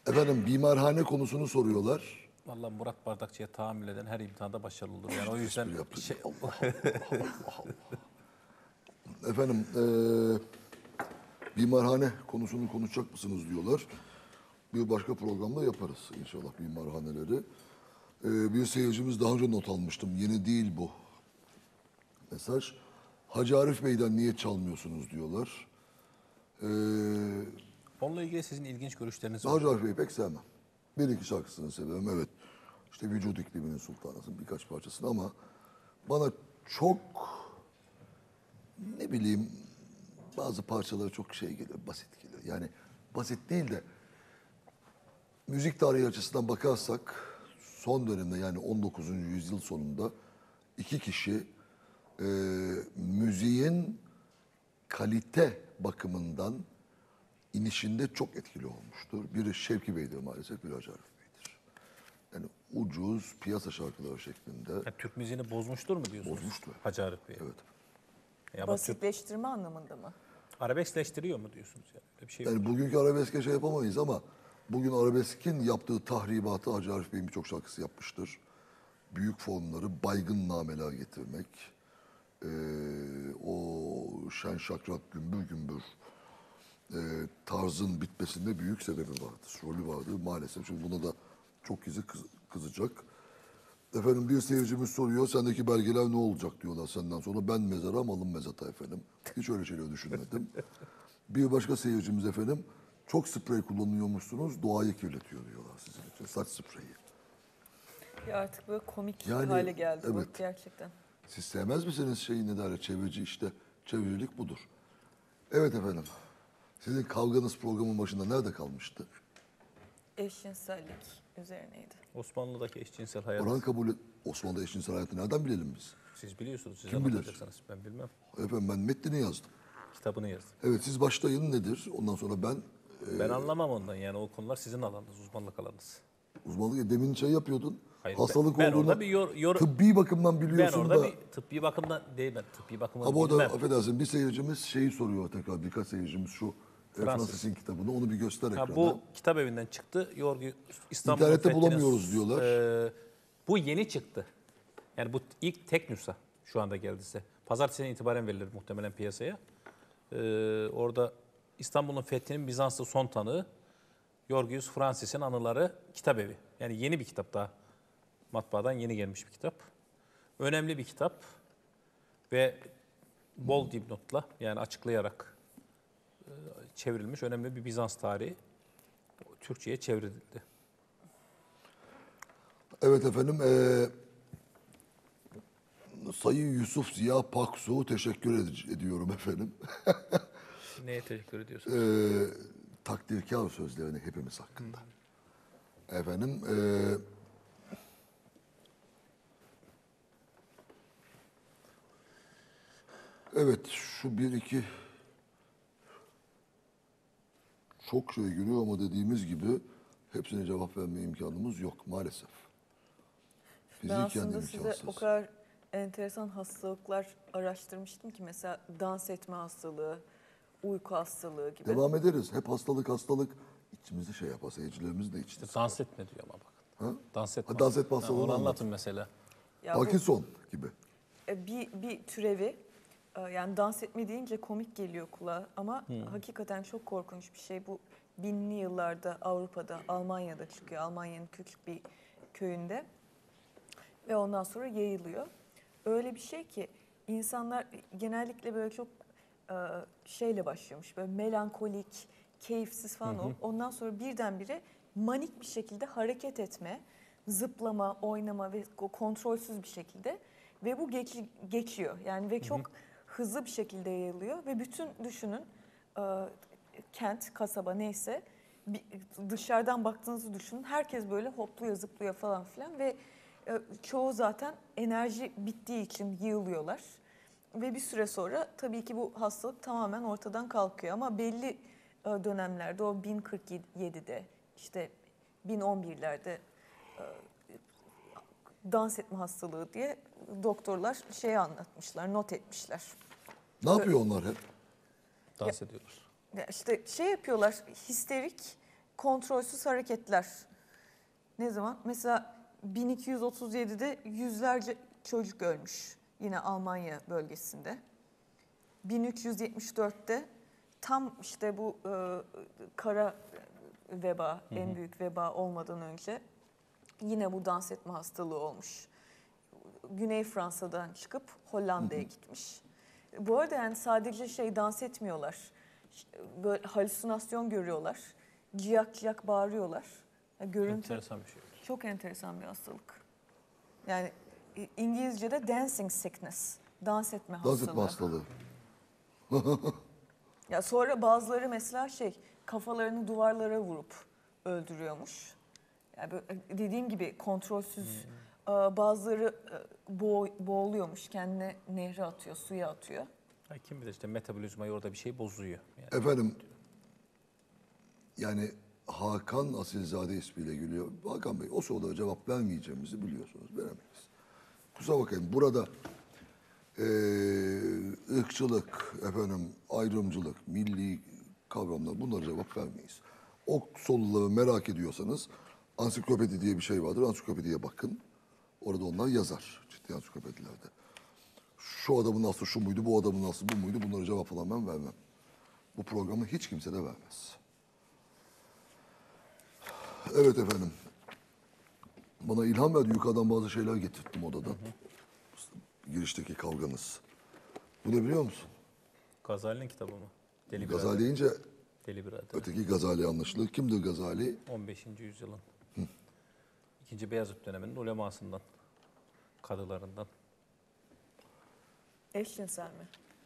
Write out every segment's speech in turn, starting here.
Efendim bimarhane konusunu soruyorlar. Vallahi Murat Bardakçı'ya tahammül eden her imtihanda başarılı olur. Yani o yüzden Espri yaptık. şey, Allah Allah. Efendim bimarhane konusunu konuşacak mısınız diyorlar. Bir başka programda yaparız inşallah bimarhaneleri. Bir seyircimiz daha önce not almıştım. Yeni değil bu mesaj. Hacı Arif Bey'den niye çalmıyorsunuz diyorlar. onunla ilgili sizin ilginç görüşleriniz var. Hacı Arif Bey'i pek sevmem. Bir iki şarkısını severim evet. İşte Vücut İkliminin Sultanısı'nın birkaç parçasını ama bana çok ne bileyim bazı parçaları çok şey geliyor, basit geliyor. Yani basit değil de müzik tarihi açısından bakarsak son dönemde yani 19. yüzyıl sonunda iki kişi müziğin kalite bakımından inişinde çok etkili olmuştur. Biri Şevki Bey'dir maalesef, biri Hacı Arif Bey'dir. Yani ucuz piyasa şarkıları şeklinde Yani Türk müziğini bozmuştur mu diyorsunuz? bozmuştu. Hacı Arif Bey. Evet. Ya ama Türk Basitleştirme anlamında mı? arabeskleştiriyor mu diyorsunuz yani? Öyle bir şey yok. Yani bugünkü arabeske şey yapamayız ama bugün arabeskin yaptığı tahribatı Hacı Arif Bey'in birçok şarkısı yapmıştır. Büyük formları, baygın nameler getirmek, o şen şakrak gümbür gümbür tarzın bitmesinde büyük sebebi vardır, rolü vardır maalesef. Şimdi buna da çok kişi kızacak. Efendim bir seyircimiz soruyor, sendeki belgeler ne olacak diyorlar senden sonra. Ben mezara, malım mezata efendim. Hiç öyle şeyler düşünmedim. Bir başka seyircimiz efendim, çok sprey kullanıyormuşsunuz, doğayı kirletiyor diyorlar sizin için, saç spreyi. Ya artık böyle komik Yani, hale geldi bu evet. gerçekten. Siz sevmez misiniz şeyi ne derler, çevreci işte, çevrecilik budur. Evet efendim, sizin kavganız programın başında nerede kalmıştı? Eşcinsellik üzerineydi. Osmanlı'daki eşcinsel hayat. Orhan kabul et, Osmanlı'da eşcinsel hayatı nereden bilelim biz? Siz biliyorsunuz. Siz Kim bilir? anlatacaksınız. Ben bilmem. Efendim ben metnini yazdım. Kitabını yazdım. Evet siz başlayın nedir? Ondan sonra ben Ben anlamam ondan yani o konular sizin alanınız, uzmanlık alanınız. uzmanlık demin şey yapıyordun. Hayır, hastalık ben olduğunu orada bir tıbbi bakımdan Ben biliyorsun orada da. bir tıbbi bakımdan değil ben tıbbi bakımdan Ama o da bilmem. affedersin bir seyircimiz şeyi soruyor tekrar birkaç seyircimiz şu Fransız'ın kitabını onu bir göster ekrana. Ha, bu kitap evinden çıktı. Yorgu İstanbul İnternette Fethi'nin, bulamıyoruz diyorlar. Bu yeni çıktı. Yani bu ilk tek nüsha şu anda geldi size. Pazartesinden itibaren verilir muhtemelen piyasaya. Orada İstanbul'un fethinin Bizanslı son tanığı Yorgius Francis'in anıları kitap evi. Yani yeni bir kitap daha. Matbaadan yeni gelmiş bir kitap. Önemli bir kitap ve bol dipnotla yani açıklayarak çevrilmiş önemli bir Bizans tarihi Türkçe'ye çevrildi. Evet efendim Sayın Yusuf Ziya Paksu teşekkür ediyorum efendim. Neye teşekkür ediyorsunuz? Takdirkar sözlerini hepimiz hakkında. Efendim evet şu bir iki çok şey geliyor ama dediğimiz gibi hepsine cevap verme imkanımız yok maalesef. Ben Fiziken aslında size imkansız. o kadar enteresan hastalıklar araştırmıştım ki mesela dans etme hastalığı, uyku hastalığı gibi. Devam ederiz. Hep hastalık. İçimizi şey yapar, seyircilerimiz de içti. Dans etme diyor ama bakın. Ha? Dans etme. Ha, dans etme hastalığını Onu anlat. anlatın mesela. Ya bu, Parkinson gibi. bir türevi, yani dans etme deyince komik geliyor kulağa ama hakikaten çok korkunç bir şey. Bu binli yıllarda Avrupa'da, Almanya'da çıkıyor. Almanya'nın küçük bir köyünde ve ondan sonra yayılıyor. Öyle bir şey ki insanlar genellikle böyle çok şeyle başlıyormuş. Böyle melankolik, keyifsiz falan olup ondan sonra birdenbire manik bir şekilde hareket etme, zıplama, oynama ve kontrolsüz bir şekilde ve bu geçiyor. Yani ve çok hızlı bir şekilde yayılıyor ve bütün düşünün kent, kasaba neyse dışarıdan baktığınızı düşünün. Herkes böyle hopluyor, zıplıyor falan filan ve çoğu zaten enerji bittiği için yığılıyorlar. Ve bir süre sonra tabii ki bu hastalık tamamen ortadan kalkıyor. Ama belli dönemlerde o 1047'de işte 1011'lerde dans etme hastalığı diye doktorlar şey anlatmışlar, not etmişler. Ne yapıyor onlar hep? Dans ediyorlar. Ya İşte şey yapıyorlar, histerik kontrolsüz hareketler. Ne zaman? Mesela 1237'de yüzlerce çocuk ölmüş yine Almanya bölgesinde. 1374'te tam işte bu kara veba, en büyük veba olmadan önce yine bu dans etme hastalığı olmuş. Güney Fransa'dan çıkıp Hollanda'ya gitmiş. Bu arada yani sadece dans etmiyorlar. Böyle halüsinasyon görüyorlar. Ciyak ciyak bağırıyorlar. Görüntü Enteresan bir şey. çok enteresan bir hastalık. Yani İngilizce'de dancing sickness, dans etme Dans hastalığı. etme hastalığı. Ya sonra bazıları mesela kafalarını duvarlara vurup öldürüyormuş. Yani dediğim gibi kontrolsüz. Bazıları boğuluyormuş, kendine nehre atıyor, suya atıyor. Ha, kim bilir işte metabolizmayı orada bir şey bozuyor. Yani Efendim, yani Hakan Asilzade ismiyle geliyor. Hakan Bey, o sorulara cevap vermeyeceğimizi biliyorsunuz. Veremeyiz. Kusura bakmayın, burada ırkçılık, ayrımcılık, milli kavramlar, bunlara cevap vermeyiz. O soruları merak ediyorsanız ansiklopedi diye bir şey vardır. Ansiklopediye bakın. Orada onlar yazar ciddi ansiklopedilerde. Şu adamın aslı şu muydu, bu adamın aslı bu muydu, bunlara cevap falan ben vermem. Bu programı hiç kimse de vermez. Evet efendim. Bana ilham verdi. Yukarıdan bazı şeyler getirttim odadan. Girişteki kavganız. Bu ne biliyor musun? Gazali'nin kitabı mı? Deli Gazali Birader. deyince Deli Birader. öteki Gazali anlaşılır. Kimdir Gazali? 15. yüzyılın. 2. Beyazıt döneminin ulemasından, kadılarından. Eşcinsel mi?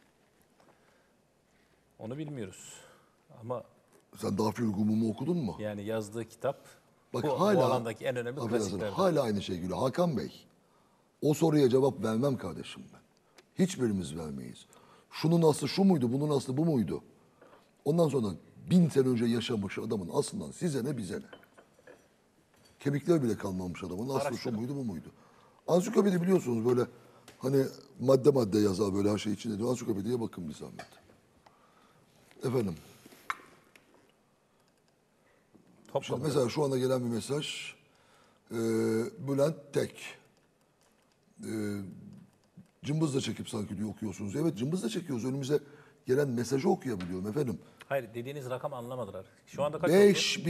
Onu bilmiyoruz. Ama Sen Dafir Gumum'u okudun mu? yani yazdığı kitap Bak bu hala, alandaki en önemli affedersin, klasiklerden. hala aynı şey geliyor. Hakan Bey, o soruya cevap vermem kardeşim ben. Hiçbirimiz vermeyiz. Şunun aslı şu muydu, bunun aslı bu muydu? Ondan sonra 1000 sene önce yaşamış adamın aslından size ne bize ne? Kemikler bile kalmamış adamın aslı şu Araştırın. muydu bu muydu? Ansiklopedi biliyorsunuz böyle hani madde madde yazar böyle her şey içinde diyor. Ansiklopediye bakın bir zahmet. Efendim. Şimdi Topkapı. mesela şu anda gelen bir mesaj. Bülent Tek. Cımbızla çekip sanki diyor okuyorsunuz. Evet cımbızla çekiyoruz. Önümüze gelen mesajı okuyabiliyorum efendim. Hayır dediğiniz rakam anlamadılar. Şu anda kaç oldu?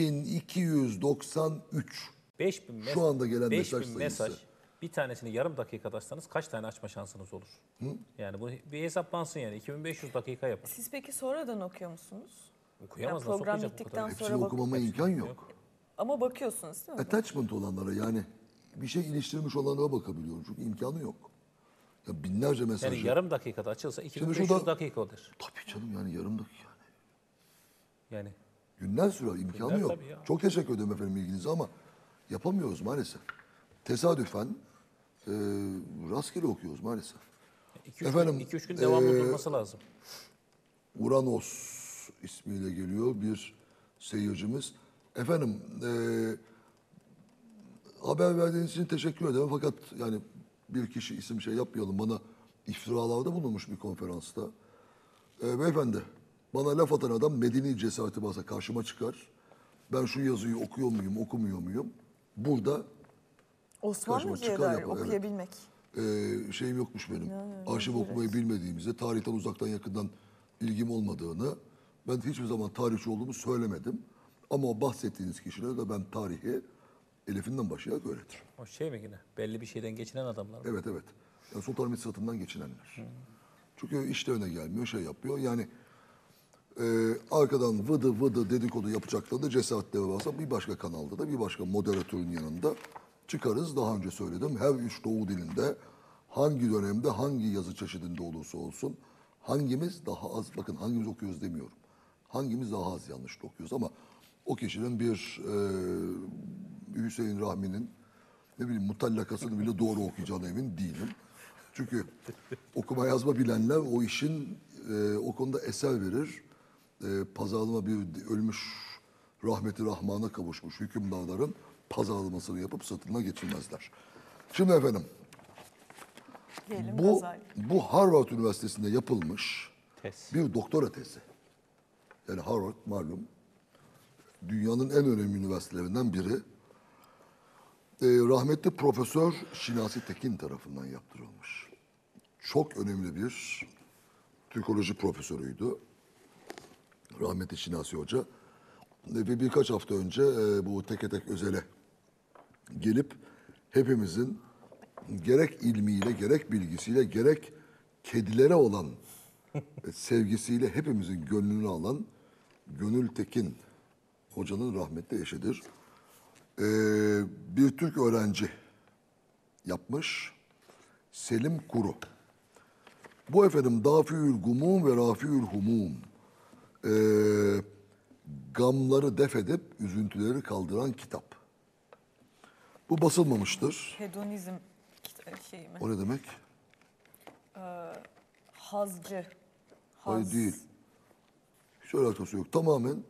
5293. 5000 Şu anda gelen 5000 mesaj mesaj. sayısı. Bir tanesini yarım dakikada açsanız kaç tane açma şansınız olur? Yani bu bir hesaplansın yani. 2500 dakika yapın. Siz peki sonradan okuyor musunuz? Okuyamaz Yani nasıl program okuyacak bu bittikten kadar? sonra Hepsini okumama imkan yok. Ama bakıyorsunuz değil mi? Attachment olanlara yani bir şey iliştirmiş olanlara bakabiliyorum. Çünkü imkanı yok. Ya binlerce mesaj. Yani yarım dakikada açılsa 2500 şurada- dakikadır. Tabii canım yani yarım dakika yani. Yani Günler sürer, imkanı Günler yok. tabii ya. Çok teşekkür ederim efendim ilginize ama yapamıyoruz maalesef. Tesadüfen rastgele okuyoruz maalesef. 2-3 Efendim, gün, 2-3 gün devamlı durması lazım. Uranos ismiyle geliyor bir seyircimiz. Efendim haber verdiğiniz için teşekkür ederim fakat yani bir kişi isim yapmayalım bana iftiralarda bulunmuş bir konferansta. Beyefendi bana laf atan adam medeni cesareti varsa karşıma çıkar. Ben şu yazıyı okuyor muyum okumuyor muyum? Burada Osmanlıca'ya çıkar dair yapar, evet. okuyabilmek. şeyim yokmuş benim. Arşiv evet. okumayı bilmediğimizde, tarihten uzaktan yakından ilgim olmadığını, ben hiçbir zaman tarihçi olduğumu söylemedim. Ama o bahsettiğiniz kişilere de ben tarihi elifinden başlayarak öğretirim. O şey mi yine? Belli bir şeyden geçinen adamlar mı? Evet evet. Yani Sultanahmet satından geçinenler. Çünkü işlerine gelmiyor, şey yapıyor. Yani arkadan vıdı vıdı dedikodu yapacaklarında cesaretleri varsa bir başka kanalda da bir başka moderatörün yanında çıkarız. Daha önce söyledim. Her üç doğu dilinde hangi dönemde hangi yazı çeşidinde olursa olsun hangimiz daha az, bakın hangimiz okuyoruz demiyorum. Hangimiz daha az yanlış okuyoruz ama o kişinin bir Hüseyin Rahmi'nin ne bileyim mutallakasını bile doğru okuyacağına emin değilim. Çünkü okuma yazma bilenler o işin o konuda eser verir. Pazarlama bir ölmüş rahmeti rahmana kavuşmuş hükümdarların pazarlamasını yapıp satılma geçirmezler. Şimdi efendim Diyelim bu Gazali. bu Harvard Üniversitesi'nde yapılmış Tez. bir doktora tezi. Yani Harvard malum dünyanın en önemli üniversitelerinden biri. Rahmetli Profesör Şinasi Tekin tarafından yaptırılmış. Çok önemli bir Türkoloji profesörüydü. Rahmetli Şinasi Hoca. Ve birkaç hafta önce bu Teke Tek Özel'e gelip hepimizin gerek ilmiyle, gerek bilgisiyle, gerek kedilere olan sevgisiyle hepimizin gönlünü alan Gönül Tekin hocanın rahmetli eşidir. Bir Türk öğrenci yapmış, Selim Kuru. Bu efendim Dafiül Gumum ve Rafiül Humum, gamları def edip üzüntüleri kaldıran kitap. Bu basılmamıştır. Hedonizm şeyi mi? O ne demek? Hazcı. Hayır değil. Hiç alakası yok. Tamamen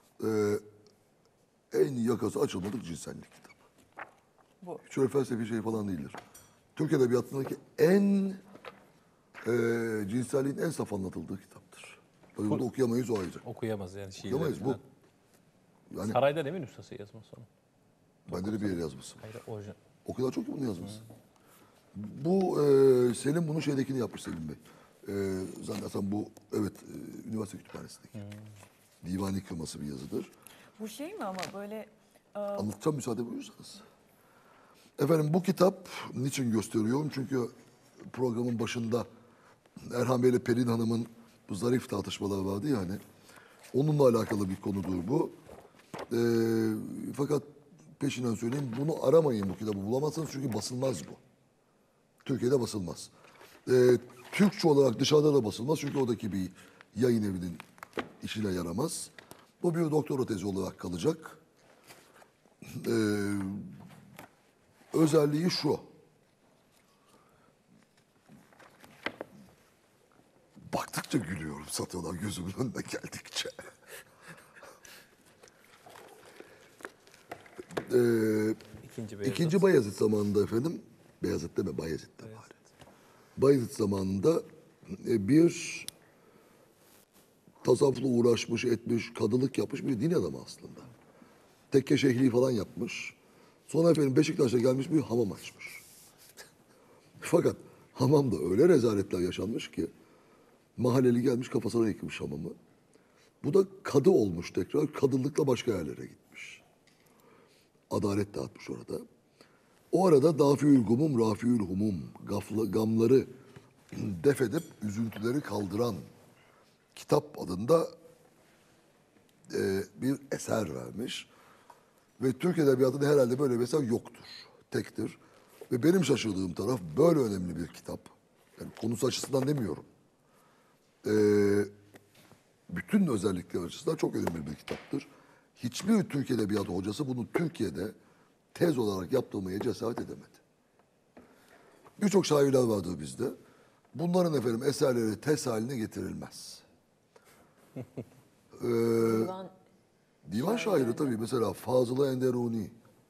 en yakası açılmadık cinsellik kitabı. Bu. Hiç öyle felsefi şey falan değildir. Türk Edebiyatı'ndaki en cinselliğin en saf anlatıldığı kitaptır. Tabii bunu okuyamayız o ayrı. Okuyamaz yani şiirleri. Okuyamayız bu. falan. Yani Sarayda değil mi nüshası yazması onu? bende de bir yer yazmışsın. Hayır, orijinal. O kadar çok ki bunu yazmışsın. Bu Selim bunu şeydekini yapmış Selim Bey. Zannedersem bu evet üniversite kütüphanesindeki. Divani kırması bir yazıdır. Bu şey mi ama böyle Anlatacağım müsaade buyursanız. Efendim bu kitap niçin gösteriyorum? Çünkü programın başında Erhan Bey ile Pelin Hanım'ın bu zarif tartışmaları vardı ya hani. Onunla alakalı bir konudur bu. Fakat peşinden söyleyeyim bunu aramayın bu kitabı bulamazsınız çünkü basılmaz bu. Türkiye'de basılmaz. Türkçe olarak dışarıda da basılmaz çünkü oradaki bir yayın evinin işine yaramaz. Bu bir doktora tezi olarak kalacak. Özelliği şu. Baktıkça gülüyorum satıyorlar gözümün önüne geldikçe. İkinci Bayezid zamanında efendim, Beyazıt deme Bayezid'de var. Bayezid zamanında bir tasavvufla uğraşmış, etmiş, kadılık yapmış bir din adamı aslında. Tekke şeyhliği falan yapmış. Sonra efendim Beşiktaş'a gelmiş bir hamam açmış. Fakat hamamda öyle rezaletler yaşanmış ki mahalleli gelmiş kafasına yıkmış hamamı. Bu da kadı olmuş tekrar. Kadılıkla başka yerlere gitmiş. Adalet dağıtmış orada. O arada Dafiül Gumum, Rafiül Humum, gamları def edip üzüntüleri kaldıran kitap adında bir eser vermiş. Ve Türk Edebiyatı'nda herhalde böyle bir eser yoktur. Tektir. Ve benim şaşırdığım taraf böyle önemli bir kitap. Yani konusu açısından demiyorum. Bütün özellikleri açısından çok önemli bir kitaptır. Hiçbir Türk Edebiyatı hocası bunu Türkiye'de tez olarak yaptırmaya cesaret edemedi. Birçok şairler vardır bizde. Bunların efendim eserleri tez haline getirilmez. divan Divan şairi tabii mesela Fazıl-ı Enderuni.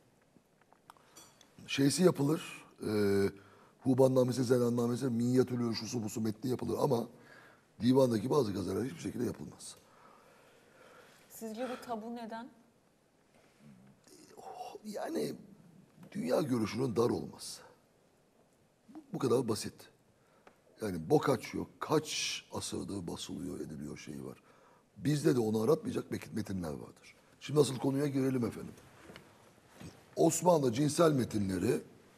Şeysi yapılır. Hubannamesi, Zenannamesi, Minyatülü, şusu busu metni yapılır ama divandaki bazı gazeteler hiçbir şekilde yapılmaz. sizce bu tabu neden? Yani dünya görüşünün dar olması. Bu kadar basit. Yani Boccaccio kaç asırdır basılıyor, ediliyor şeyi var. Bizde de onu aratmayacak metinler vardır. Şimdi asıl konuya girelim efendim. Osmanlı cinsel metinleri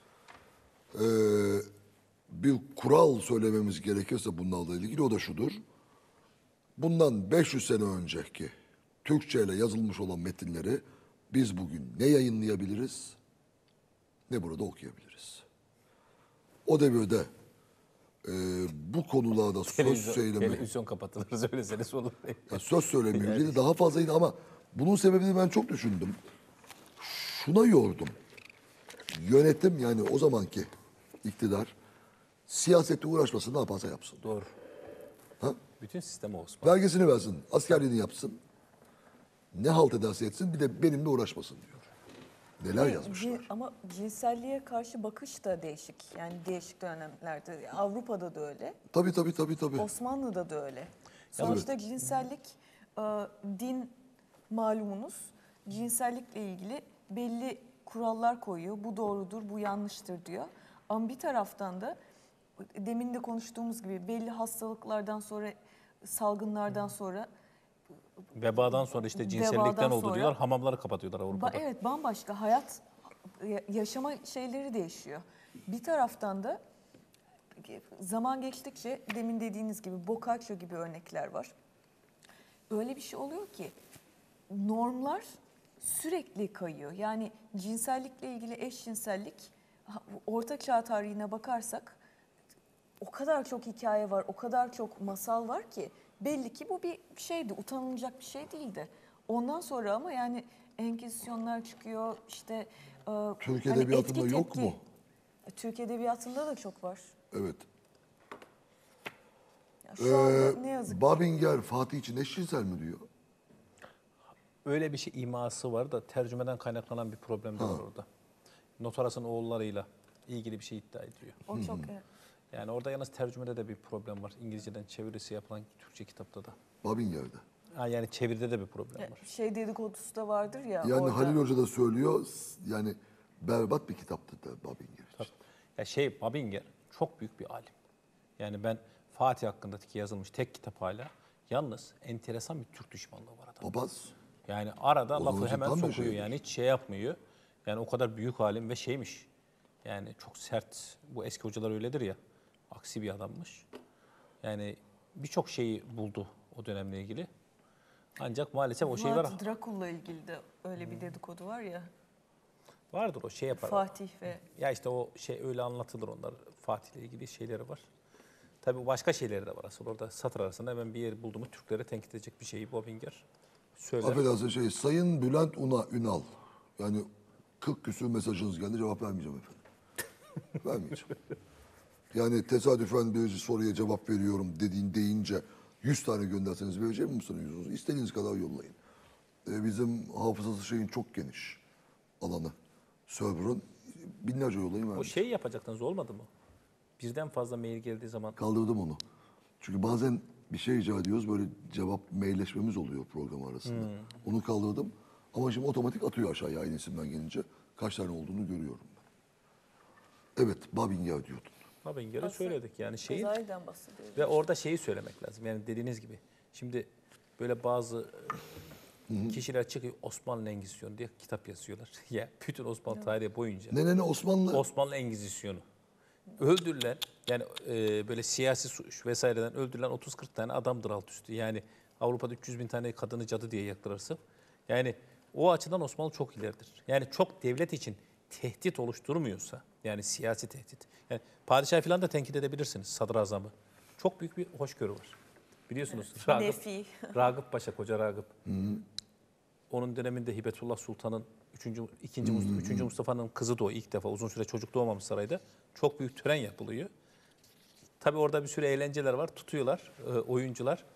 bir kural söylememiz gerekirse bunlarla ilgili o da şudur. Bundan 500 sene önceki Türkçe ile yazılmış olan metinleri biz bugün ne yayınlayabiliriz ne burada okuyabiliriz. O devirde bu konularda söz söyleme, Televizyon kapatılır söyleseniz olur. ya söz söyleme ücreti daha fazlaydı ama bunun sebebini ben çok düşündüm. Şuna yordum. Yönetim yani o zamanki iktidar siyasette uğraşmasın ne yaparsa yapsın. Doğru. Ha? Bütün sistemi Osmanlı. Vergisini versin, askerliğini yapsın. Ne halt ederse etsin bir de benimle uğraşmasın diyor. Neler yazmışlar. Ama cinselliğe karşı bakış da değişik. Yani değişik dönemlerde. Avrupa'da da öyle. Tabii. Osmanlı'da da öyle. Sonuçta cinsellik din malumunuz cinsellikle ilgili belli kurallar koyuyor. Bu doğrudur, bu yanlıştır diyor. Ama bir taraftan da demin de konuştuğumuz gibi belli hastalıklardan sonra, salgınlardan sonra, Vebadan sonra işte cinsellikten Vebadan oldu sonra- diyorlar. Hamamları kapatıyorlar Avrupa'da. evet, bambaşka hayat, yaşama şeyleri değişiyor. Bir taraftan da zaman geçtikçe demin dediğiniz gibi Boccaccio gibi örnekler var. Öyle bir şey oluyor ki normlar sürekli kayıyor. Yani cinsellikle ilgili eşcinsellik, Orta Çağ tarihine bakarsak o kadar çok hikaye var, o kadar çok masal var ki belli ki bu bir şeydi, utanılacak bir şey değildi. Ondan sonra ama yani Enkizisyonlar çıkıyor, işte Türk hani edebiyatında etki yok tepki. mu? Türk edebiyatında da çok var. Evet. Ya şu anda ne yazık ki. Babinger Fatih için eşcinsel mi diyor? Öyle bir şey iması var da tercümeden kaynaklanan bir problem de var orada. Notaras'ın oğullarıyla ilgili bir şey iddia ediyor. O çok evet. Yani orada yalnız tercümede de bir problem var. İngilizceden çevirisi yapılan Türkçe kitapta da. Babinger'de. Ha, yani çeviride de bir problem var. Şey dedikodusu da vardır ya. Yani orada. Halil Hoca da söylüyor, yani berbat bir kitaptı da Babinger için. Ya Babinger çok büyük bir alim. Yani ben Fatih hakkındaki yazılmış tek kitap hala. Yalnız enteresan bir Türk düşmanlığı var adamda. Papaz. Yani arada O lafı zaman hemen tam bir sokuyor şeydir. yani hiç şey yapmıyor. Yani o kadar büyük alim ve şeymiş. Yani çok sert. Bu eski hocalar öyledir ya. Aksi bir adammış. Yani birçok şeyi buldu o dönemle ilgili. Ancak maalesef o şey var. Vlad Drakul'la ilgili de öyle bir dedikodu var ya. Vardır o şey yapar. Fatih ve Ya işte o şey öyle anlatılır onlar. Fatih'le ilgili şeyleri var. Tabii başka şeyleri de var aslında. Orada satır arasında hemen bir yer buldu mu Türklere tenkit edecek bir şeyi Babinger söyler. Affedersin Sayın Bülent Ünal. Yani 40 küsur mesajınız geldi, cevap vermeyeceğim efendim. Vermeyeceğim. Yani tesadüfen bir soruya cevap veriyorum deyince 100 tane gönderseniz verecek misiniz? İstediğiniz kadar yollayın. Bizim hafızası çok geniş alanı. Server'ın binlerce yollayın O vermiş. şeyi yapacaktınız olmadı mı? Birden fazla mail geldiği zaman Kaldırdım onu. Çünkü bazen bir şey rica ediyoruz, böyle cevap mailleşmemiz oluyor program arasında. Onu kaldırdım. Ama şimdi otomatik atıyor aşağıya aynı isimden gelince. Kaç tane olduğunu görüyorum ben. Evet, Babinger diyordun. Babinger'i söyledik yani şeyi. Cezayir'den bahsediyoruz. Ve orada şeyi söylemek lazım. Yani dediğiniz gibi. Şimdi böyle bazı kişiler çıkıyor Osmanlı Engizisyonu diye kitap yazıyorlar. Ya bütün Osmanlı tarihi boyunca Ne Osmanlı? Osmanlı Engizisyonu. Öldürülen yani böyle siyasi suç vesaireden öldürülen 30-40 tane adamdır alt üstü. Yani Avrupa'da 300 bin tane kadını cadı diye yaktırarsın. Yani o açıdan Osmanlı çok ileridir. Yani çok devlet için tehdit oluşturmuyorsa yani siyasi tehdit. Yani padişahı falan da tenkit edebilirsiniz sadrazamı. Çok büyük bir hoşgörü var. Biliyorsunuz Nefi. Ragıp Paşa, Koca Ragıp. Onun döneminde Hibetullah Sultan'ın 3. Mustafa'nın kızı da o ilk defa uzun süre çocuk doğmamış sarayda. Çok büyük tören yapılıyor. Tabii orada bir sürü eğlenceler var. Tutuyorlar oyuncular.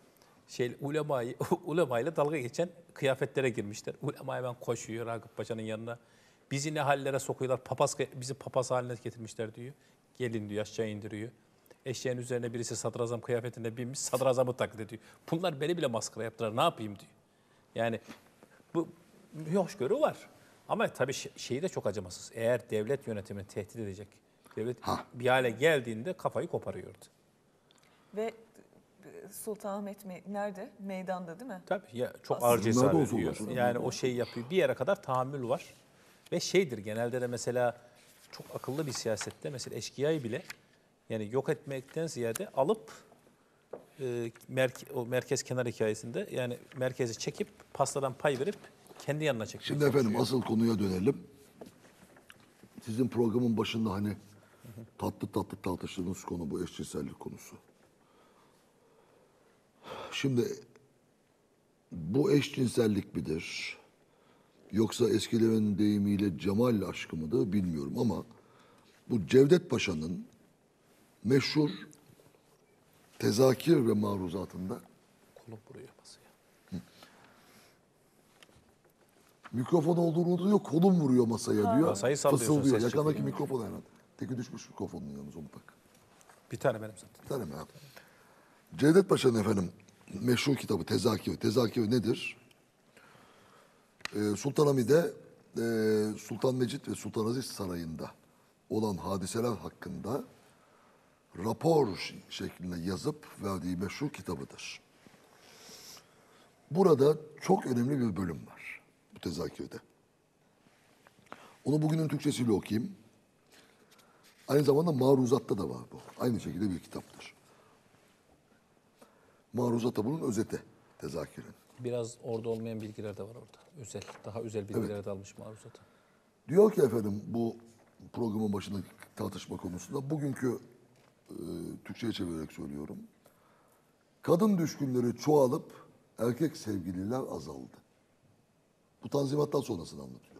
Ulemayla dalga geçen kıyafetlere girmişler. Ulema hemen koşuyor Ragıp Paşa'nın yanına. Bizi ne hallere sokuyorlar. Bizi papaz haline getirmişler diyor. Gelin diyor aşağı indiriyor. Eşeğin üzerine birisi sadrazam kıyafetinde binmiş. Sadrazamı taklit ediyor. Bunlar beni bile maskara yaptılar. Ne yapayım diyor. Yani bu bir hoşgörü var. Ama tabii şeyi de çok acımasız. Eğer devlet yönetimini tehdit edecek, devlet bir hale geldiğinde kafayı koparıyordu. Ve Sultanahmet nerede? Meydanda değil mi? Tabii ya çok Aslında. ağır cesaret Nerede olsa ediyor. ulaşır. Yani o şeyi yapıyor. Bir yere kadar tahammül var. Ve şeydir genelde de mesela çok akıllı bir siyasette mesela eşkıyayı bile yani yok etmekten ziyade alıp o merkez kenar hikayesinde yani merkezi çekip pastadan pay verip kendi yanına çekmeye Şimdi efendim çalışıyor. asıl konuya dönelim. Sizin programın başında hani tatlı tartıştığınız konu bu eşcinsellik konusu. Şimdi bu eşcinsellik midir? Yoksa eskilerin deyimiyle cemal aşkı mıdır bilmiyorum ama bu Cevdet Paşa'nın meşhur tezakir ve maruzatında Kolum vuruyor masaya. mikrofon olduğunu unutuyor, kolum vuruyor masaya diyor. Masayı sallıyorsun, Fısıldıyor. ses Yakandaki çıkıyor. mikrofon hemen. Teki düşmüş mikrofonun yalnız onu tak. Bir tane benim zaten. Tamam ya. Cevdet Paşa'nın efendim meşhur kitabı Tezakir. Tezakir nedir? Sultanahmet'de Sultan Mecid ve Sultanaziz Sarayı'nda olan hadiseler hakkında rapor şeklinde yazıp verdiği meşhur kitabıdır. Burada çok önemli bir bölüm var bu tezakürde. Onu bugünün Türkçesiyle okuyayım. Aynı zamanda Maruzat'ta da var bu. Aynı şekilde bir kitaptır. Maruzat da bunun özeti tezakürün. Biraz orada olmayan bilgiler de var orada. Özel, daha özel bilgiler de almış maruzata. Diyor ki efendim bu programın başındaki tartışma konusunda bugünkü Türkçe'ye çevirerek söylüyorum. Kadın düşkünleri çoğalıp erkek sevgililer azaldı. Bu Tanzimat'tan sonrasını anlatıyor.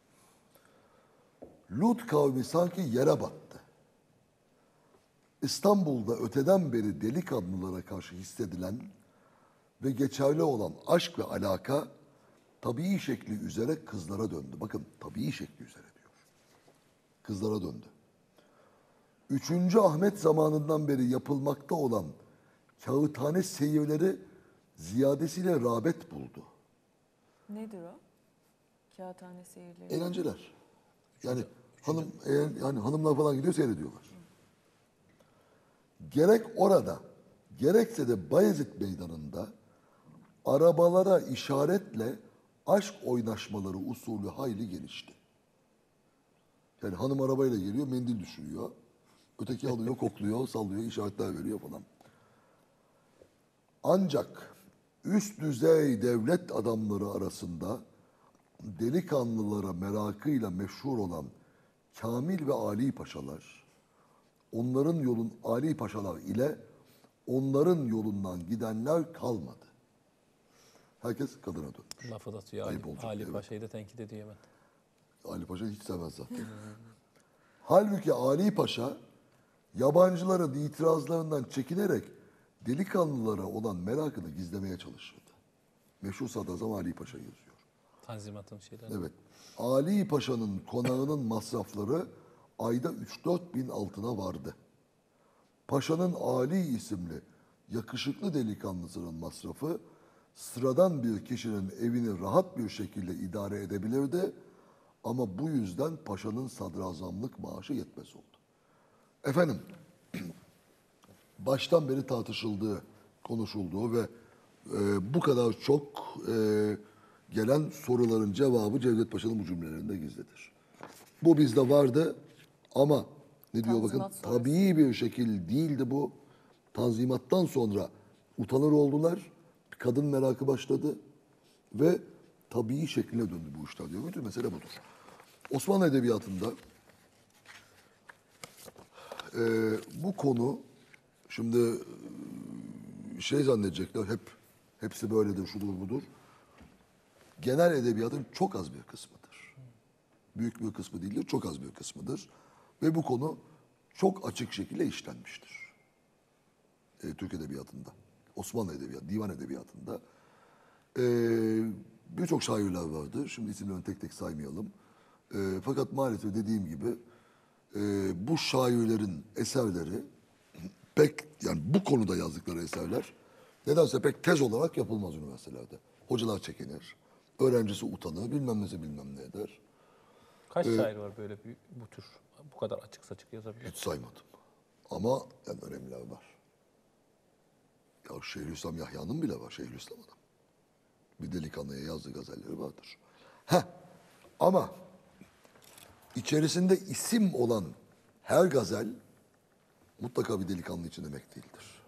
Lut kavmi sanki yere battı. İstanbul'da öteden beri delikanlılara karşı hissedilen ve geçerli olan aşk ve alaka tabii şekli üzere kızlara döndü. Bakın tabii şekli üzere diyor. Kızlara döndü. 3. Ahmet zamanından beri yapılmakta olan kağıthane seyirleri ziyadesiyle rağbet buldu. Nedir o? Kağıthane seyirleri. Eğlenceler. Yani yani hanımlar falan gidiyor seyrediyorlar. Gerek orada gerekse de Bayezid Meydanı'nda arabalara işaretle aşk oynaşmaları usulü hayli gelişti. Yani hanım arabayla geliyor, mendil düşürüyor. Öteki alıyor, kokluyor, sallıyor, işaretler veriyor falan. Ancak üst düzey devlet adamları arasında delikanlılara merakıyla meşhur olan Kamil ve Ali Paşalar, onların yolun Ali Paşalar ile onların yolundan gidenler kalmadı. Herkes kadına dönmüş. Lafı da atıyor. Ayıp olacak, Ali evet. Paşa'yı da tenkit ediyor hemen. Ali Paşa hiç sevmez zaten. Halbuki Ali Paşa yabancıların itirazlarından çekinerek delikanlılara olan merakını gizlemeye çalışırdı. Meşhur Sadrazam Ali Paşa yazıyor. Tanzimat'ın şeyleri. Evet. Ali Paşa'nın konağının masrafları ayda 3-4 bin altına vardı. Paşa'nın Ali isimli yakışıklı delikanlısının masrafı sıradan bir kişinin evini rahat bir şekilde idare edebilirdi. Ama bu yüzden paşanın sadrazamlık maaşı yetmez oldu. Efendim, baştan beri tartışıldığı, konuşulduğu ve bu kadar çok gelen soruların cevabı Cevdet Paşa'nın bu cümlelerinde gizlidir. Bu bizde vardı ama ne diyor bakın, Tanzimat sonrası. tabii bir şekil değildi bu. Tanzimattan sonra utanır oldular, kadın merakı başladı ve tabii şekline döndü bu işler diyor. Bütün mesele budur. Osmanlı Edebiyatı'nda bu konu şimdi şey zannedecekler hepsi böyledir, şudur budur. Genel edebiyatın çok az bir kısmıdır. Büyük bir kısmı değildir, çok az bir kısmıdır. Ve bu konu çok açık şekilde işlenmiştir. Türk Edebiyatı'nda, Osmanlı Edebiyatı, Divan Edebiyatı'nda. Birçok şairler vardır. Şimdi isimlerini tek tek saymayalım. Fakat maalesef dediğim gibi bu şairlerin eserleri pek, yani bu konuda yazdıkları eserler nedense pek tez olarak yapılmaz üniversitelerde. Hocalar çekinir, öğrencisi utanır, bilmem nesi bilmem ne eder. Kaç şair var böyle bu tür, bu kadar açık saçık yazabilir? Hiç saymadım. Ama en önemliler var. Ya Şeyhülislam Yahya'nın bile var, Şeyhülislam'ın. Bir delikanlıya yazdığı gazelleri vardır. Ama içerisinde isim olan her gazel mutlaka bir delikanlı için demek değildir.